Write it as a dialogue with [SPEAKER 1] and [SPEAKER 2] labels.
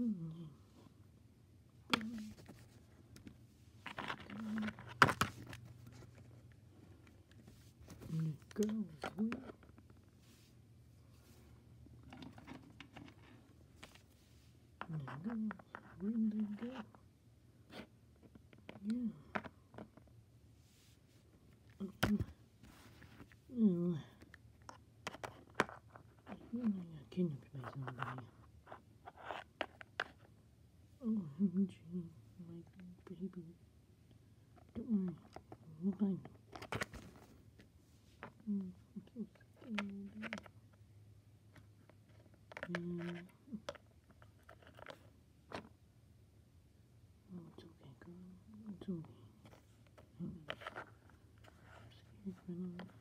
[SPEAKER 1] Girls will. Where did they go? Yeah. Oh. I feel like I kidnapped by somebody. Oh, gee, my baby. Don't worry, we'll find him. I'm so scared. Yeah. Oh, it's okay, girl. It's okay. I'm scared for now.